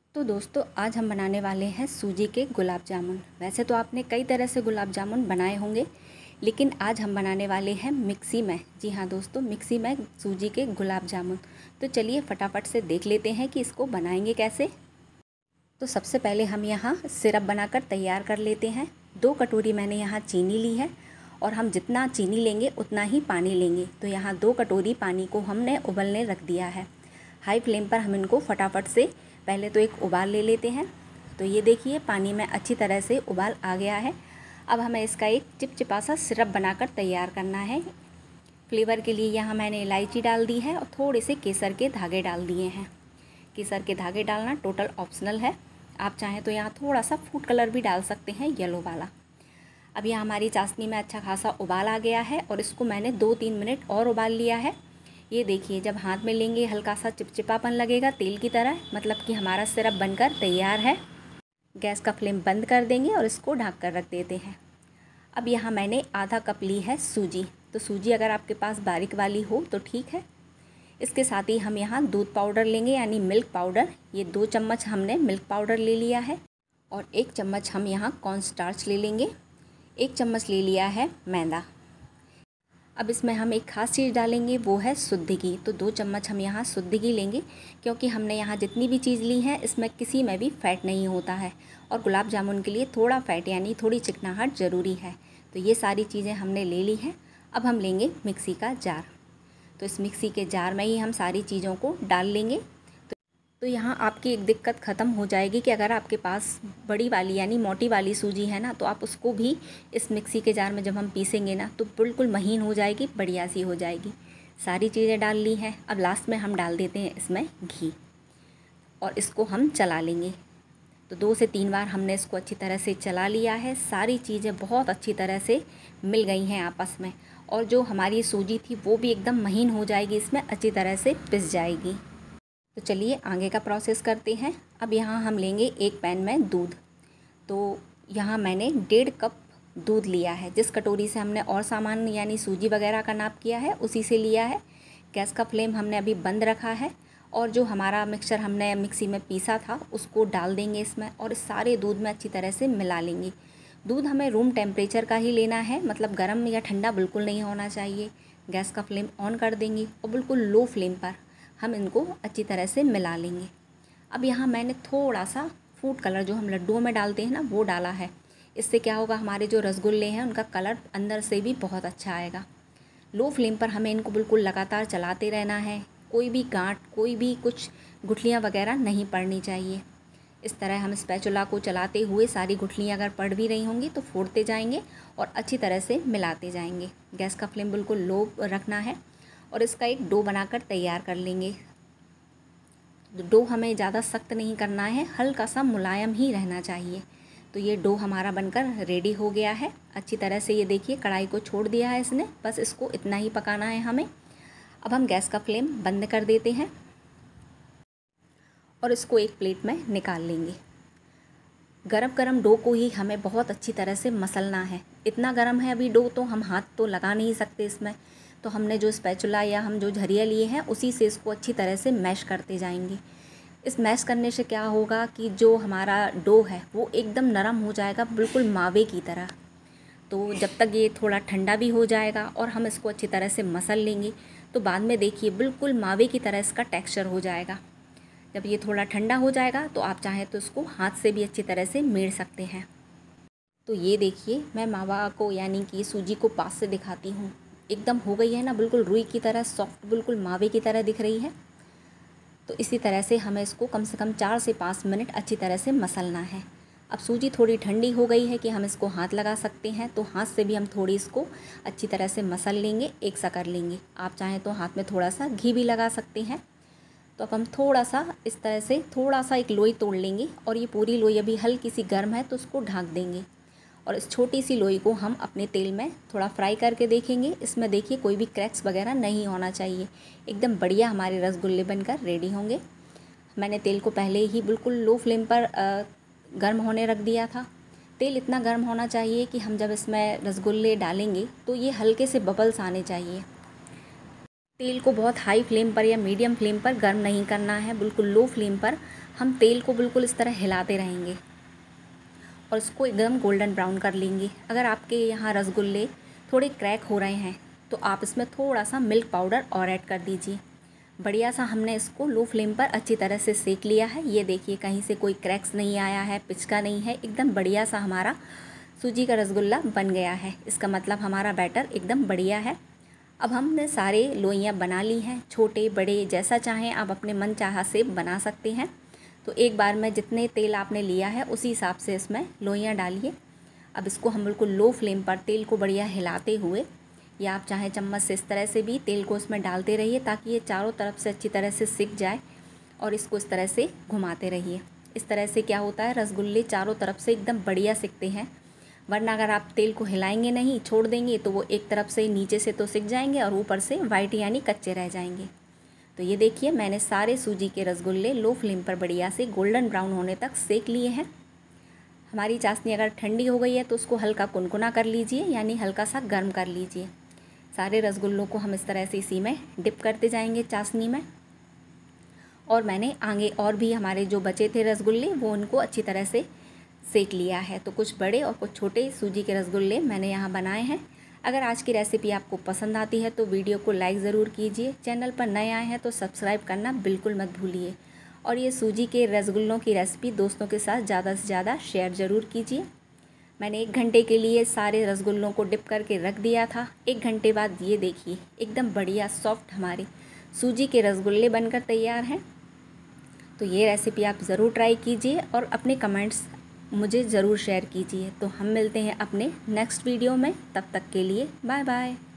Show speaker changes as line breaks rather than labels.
तो दोस्तों आज हम बनाने वाले हैं सूजी के गुलाब जामुन। वैसे तो आपने कई तरह से गुलाब जामुन बनाए होंगे, लेकिन आज हम बनाने वाले हैं मिक्सी में। जी हाँ दोस्तों, मिक्सी में सूजी के गुलाब जामुन। तो चलिए फटाफट से देख लेते हैं कि इसको बनाएंगे कैसे। तो सबसे पहले हम यहाँ सिरप बनाकर तैयार कर लेते हैं। 2 कटोरी मैंने यहाँ चीनी ली है और हम जितना चीनी लेंगे उतना ही पानी लेंगे। तो यहाँ 2 कटोरी पानी को हमने उबलने रख दिया है। हाई फ्लेम पर हम इनको फटाफट से पहले तो एक उबाल ले लेते हैं। तो ये देखिए पानी में अच्छी तरह से उबाल आ गया है। अब हमें इसका एक चिपचिपा सा सिरप बनाकर तैयार करना है। फ्लेवर के लिए यहाँ मैंने इलायची डाल दी है और थोड़े से केसर के धागे डाल दिए हैं। केसर के धागे डालना टोटल ऑप्शनल है, आप चाहें तो यहाँ थोड़ा सा फूड कलर भी डाल सकते हैं, येलो वाला। अब यहाँ हमारी चाशनी में अच्छा खासा उबाल आ गया है और इसको मैंने 2-3 मिनट और उबाल लिया है। ये देखिए जब हाथ में लेंगे हल्का सा चिपचिपापन लगेगा तेल की तरह, मतलब कि हमारा सिरप बनकर तैयार है। गैस का फ्लेम बंद कर देंगे और इसको ढक कर रख देते हैं। अब यहाँ मैंने आधा कप ली है सूजी। तो सूजी अगर आपके पास बारीक वाली हो तो ठीक है। इसके साथ ही हम यहाँ दूध पाउडर लेंगे, यानी मिल्क पाउडर। ये 2 चम्मच हमने मिल्क पाउडर ले लिया है और 1 चम्मच हम यहाँ कॉर्न स्टार्च ले लेंगे। 1 चम्मच ले लिया है मैदा। अब इसमें हम एक ख़ास चीज़ डालेंगे, वो है शुद्ध घी। तो 2 चम्मच हम यहाँ शुद्ध घी लेंगे, क्योंकि हमने यहाँ जितनी भी चीज़ ली है इसमें किसी में भी फ़ैट नहीं होता है और गुलाब जामुन के लिए थोड़ा फ़ैट यानी थोड़ी चिकनाहट ज़रूरी है। तो ये सारी चीज़ें हमने ले ली हैं। अब हम लेंगे मिक्सी का जार। तो इस मिक्सी के जार में ही हम सारी चीज़ों को डाल लेंगे। तो यहाँ आपकी एक दिक्कत ख़त्म हो जाएगी कि अगर आपके पास बड़ी वाली यानी मोटी वाली सूजी है ना, तो आप उसको भी इस मिक्सी के जार में जब हम पीसेंगे ना तो बिल्कुल महीन हो जाएगी, बढ़िया सी हो जाएगी। सारी चीज़ें डाल ली हैं। अब लास्ट में हम डाल देते हैं इसमें घी और इसको हम चला लेंगे। तो 2 से 3 बार हमने इसको अच्छी तरह से चला लिया है। सारी चीज़ें बहुत अच्छी तरह से मिल गई हैं आपस में और जो हमारी सूजी थी वो भी एकदम महीन हो जाएगी, इसमें अच्छी तरह से पिस जाएगी। तो चलिए आगे का प्रोसेस करते हैं। अब यहाँ हम लेंगे एक पैन में दूध। तो यहाँ मैंने 1.5 कप दूध लिया है। जिस कटोरी से हमने और सामान यानी सूजी वगैरह का नाप किया है उसी से लिया है। गैस का फ्लेम हमने अभी बंद रखा है और जो हमारा मिक्सचर हमने मिक्सी में पीसा था उसको डाल देंगे इसमें और इस सारे दूध में अच्छी तरह से मिला लेंगे। दूध हमें रूम टेम्परेचर का ही लेना है, मतलब गर्म या ठंडा बिल्कुल नहीं होना चाहिए। गैस का फ्लेम ऑन कर देंगे और बिल्कुल लो फ्लेम पर हम इनको अच्छी तरह से मिला लेंगे। अब यहाँ मैंने थोड़ा सा फूड कलर जो हम लड्डुओं में डालते हैं ना वो डाला है। इससे क्या होगा, हमारे जो रसगुल्ले हैं उनका कलर अंदर से भी बहुत अच्छा आएगा। लो फ्लेम पर हमें इनको बिल्कुल लगातार चलाते रहना है। कोई भी गांठ, कोई भी कुछ गुठलियाँ वगैरह नहीं पड़नी चाहिए। इस तरह हम स्पैचुला को चलाते हुए सारी गुठलियाँ अगर पड़ भी रही होंगी तो फोड़ते जाएंगे और अच्छी तरह से मिलाते जाएंगे। गैस का फ्लेम बिल्कुल लो रखना है और इसका एक डो बनाकर तैयार कर लेंगे। डो हमें ज़्यादा सख्त नहीं करना है, हल्का सा मुलायम ही रहना चाहिए। तो ये डो हमारा बनकर रेडी हो गया है। अच्छी तरह से ये देखिए कढ़ाई को छोड़ दिया है इसने, बस इसको इतना ही पकाना है हमें। अब हम गैस का फ्लेम बंद कर देते हैं और इसको एक प्लेट में निकाल लेंगे। गरम गरम डो को ही हमें बहुत अच्छी तरह से मसलना है। इतना गरम है अभी डो तो हम हाथ तो लगा नहीं सकते इसमें। तो हमने जो स्पैचुला या हम जो झरिया लिए हैं उसी से इसको अच्छी तरह से मैश करते जाएंगे। इस मैश करने से क्या होगा कि जो हमारा डो है वो एकदम नरम हो जाएगा, बिल्कुल मावे की तरह। तो जब तक ये थोड़ा ठंडा भी हो जाएगा और हम इसको अच्छी तरह से मसल लेंगे तो बाद में देखिए बिल्कुल मावे की तरह इसका टेक्स्चर हो जाएगा। जब ये थोड़ा ठंडा हो जाएगा तो आप चाहें तो इसको हाथ से भी अच्छी तरह से मेड़ सकते हैं। तो ये देखिए मैं मावा को यानी कि सूजी को पास से दिखाती हूँ। एकदम हो गई है ना, बिल्कुल रुई की तरह सॉफ्ट, बिल्कुल मावे की तरह दिख रही है। तो इसी तरह से हमें इसको कम से कम 4 से 5 मिनट अच्छी तरह से मसलना है। अब सूजी थोड़ी ठंडी हो गई है कि हम इसको हाथ लगा सकते हैं, तो हाथ से भी हम थोड़ी इसको अच्छी तरह से मसल लेंगे, एक सा कर लेंगे। आप चाहें तो हाथ में थोड़ा सा घी भी लगा सकते हैं। तो अब हम थोड़ा सा इस तरह से थोड़ा सा एक लोई तोड़ लेंगे और ये पूरी लोई अभी हल्की सी गर्म है तो उसको ढक देंगे और इस छोटी सी लोई को हम अपने तेल में थोड़ा फ्राई करके देखेंगे। इसमें देखिए कोई भी क्रैक्स वगैरह नहीं होना चाहिए, एकदम बढ़िया हमारे रसगुल्ले बनकर रेडी होंगे। मैंने तेल को पहले ही बिल्कुल लो फ्लेम पर गर्म होने रख दिया था। तेल इतना गर्म होना चाहिए कि हम जब इसमें रसगुल्ले डालेंगे तो ये हल्के से बबल्स आने चाहिए। तेल को बहुत हाई फ्लेम पर या मीडियम फ्लेम पर गर्म नहीं करना है, बिल्कुल लो फ्लेम पर हम तेल को बिल्कुल इस तरह हिलाते रहेंगे और इसको एकदम गोल्डन ब्राउन कर लेंगे। अगर आपके यहाँ रसगुल्ले थोड़े क्रैक हो रहे हैं तो आप इसमें थोड़ा सा मिल्क पाउडर और ऐड कर दीजिए। बढ़िया सा हमने इसको लो फ्लेम पर अच्छी तरह से सेक लिया है। ये देखिए कहीं से कोई क्रैक्स नहीं आया है, पिचका नहीं है, एकदम बढ़िया सा हमारा सूजी का रसगुल्ला बन गया है। इसका मतलब हमारा बैटर एकदम बढ़िया है। अब हमने सारे लोइयाँ बना ली हैं, छोटे बड़े जैसा चाहें आप अपने मन चाहा शेप बना सकते हैं। तो एक बार में जितने तेल आपने लिया है उसी हिसाब से इसमें लोइयाँ डालिए। अब इसको हम बिल्कुल लो फ्लेम पर तेल को बढ़िया हिलाते हुए, या आप चाहें चम्मच से इस तरह से भी तेल को इसमें डालते रहिए ताकि ये चारों तरफ से अच्छी तरह से सिक जाए, और इसको इस तरह से घुमाते रहिए। इस तरह से क्या होता है, रसगुल्ले चारों तरफ से एकदम बढ़िया सिकते हैं। वरना अगर आप तेल को हिलाएंगे नहीं, छोड़ देंगे, तो वो एक तरफ से नीचे से तो सिक जाएंगे और ऊपर से वाइट यानी कच्चे रह जाएंगे। तो ये देखिए मैंने सारे सूजी के रसगुल्ले लो फ्लेम पर बढ़िया से गोल्डन ब्राउन होने तक सेक लिए हैं। हमारी चाशनी अगर ठंडी हो गई है तो उसको हल्का कुनकुना कर लीजिए, यानी हल्का सा गर्म कर लीजिए। सारे रसगुल्लों को हम इस तरह से इसी में डिप करते जाएंगे चाशनी में। और मैंने आगे और भी हमारे जो बचे थे रसगुल्ले वो उनको अच्छी तरह से सेक लिया है। तो कुछ बड़े और कुछ छोटे सूजी के रसगुल्ले मैंने यहाँ बनाए हैं। अगर आज की रेसिपी आपको पसंद आती है तो वीडियो को लाइक ज़रूर कीजिए। चैनल पर नए आए हैं तो सब्सक्राइब करना बिल्कुल मत भूलिए। और ये सूजी के रसगुल्लों की रेसिपी दोस्तों के साथ ज़्यादा से ज़्यादा शेयर ज़रूर कीजिए। मैंने 1 घंटे के लिए सारे रसगुल्लों को डिप करके रख दिया था। 1 घंटे बाद ये देखिए एकदम बढ़िया सॉफ्ट हमारे सूजी के रसगुल्ले बनकर तैयार हैं। तो ये रेसिपी आप ज़रूर ट्राई कीजिए और अपने कमेंट्स मुझे ज़रूर शेयर कीजिए। तो हम मिलते हैं अपने नेक्स्ट वीडियो में, तब तक के लिए बाय बाय।